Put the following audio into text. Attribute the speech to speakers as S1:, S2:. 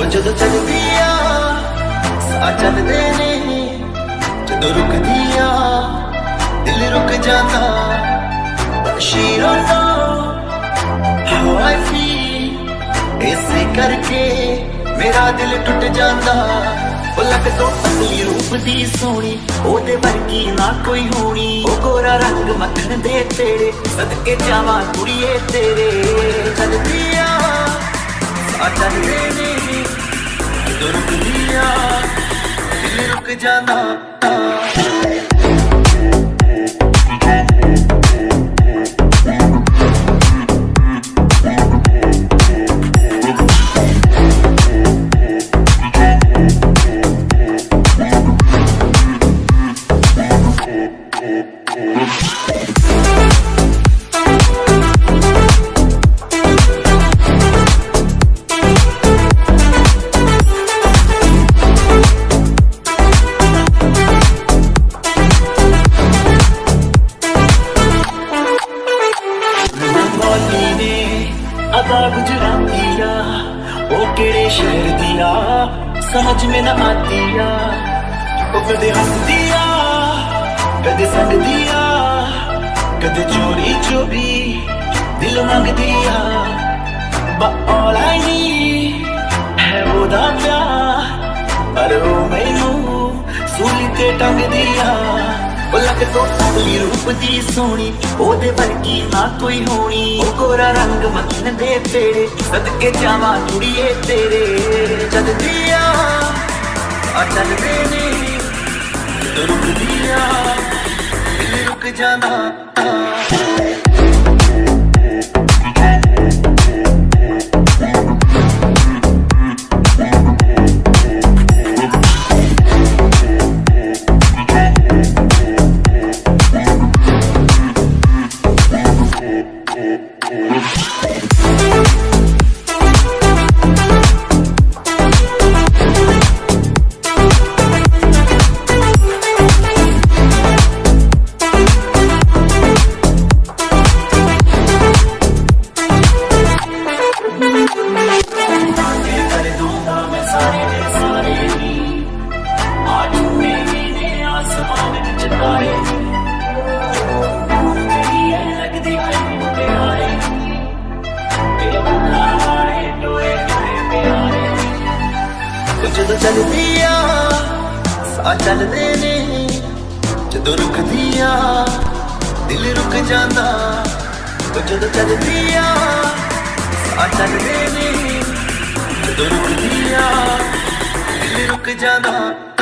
S1: ਜਦੋਂ ਚੱਲਦੀ ਆ ਸਾਹ ਚੱਲਦੇ ਨੇ, ਜਦੋਂ ਰੁਕਦੀ ਆ ਦਿਲ ਰੁਕ ਜਾਂਦਾ। But she don't know how I feel, ਇਸੇ ਕਰਕੇ ਮੇਰਾ ਦਿਲ ਟੁੱਟ ਜਾਂਦਾ। ਉਹ ਲੱਗ ਤੋਂ ਅਸਲੀ ਰੂਪ ਦੀ ਸੋਹਣੀ, ਉਹਦੇ ਵਰਗੀ ਨਾ ਕੋਈ ਹੋਣੀ। ਉਹ ਗੋਰਾ ਰੰਗ ਮੱਖਣ ਦੇ ਤੇਰੇ, ਸਦਕੇ ਜਾਵਾਂ ਕੁੜੀਏ ਤੇਰੇ। ਚੱਲਦੀ ਆ ਸਾਹ ਚੱਲਦੇ ਨੇ, ਜਦੋਂ ਰੁਕਦੀ ਆ ਦਿਲ ਰੁਕ ਜਾਂਦਾ। अदा गुजराती आ, ओ केड़े शहर दी आ, समझ में न आती आ। ओ कदे हंसदी आ, कदे संगदी आ, कदे चोरी चोरी दिल मंगदी आ। But all I need है ओदा प्यार, पर ओ मैनू सूली ते टंगदी आ। ਲੱਗ ਤੋਂ ਅਸਲੀ ਰੂਪ ਦੀ ਸੋਹਣੀ, ਉਹਦੇ ਵਰਗੀ ਨਾ ਕੋਈ ਹੋਣੀ। ਉਹ ਗੋਰਾ ਰੰਗ ਮੱਖਣ ਦੇ ਤੇਰੇ, ਸਦਕੇ ਜਾਵਾਂ ਕੁੜੀਏ ਤੇਰੇ। ਚੱਲਦੀ ਆ ਆ ਚੱਲਦੇ ਨੇ, ਜਦੋਂ ਰੁਕਦੀ ਆ ਦਿਲ ਰੁਕ ਜਾਂਦਾ। ਜਦੋਂ ਚੱਲਦੀ ਆ ਸਾਹ ਚੱਲਦੇ ਨੇ, ਜਦੋਂ ਰੁਕਦੀ ਆ ਦਿਲ ਰੁਕ ਜਾਂਦਾ। ਜਦੋਂ ਚੱਲਦੀ ਆ ਸਾਹ ਚੱਲਦੇ ਨੇ, ਜਦੋਂ ਰੁਕਦੀ ਆ ਦਿਲ ਰੁਕ ਜਾਂਦਾ।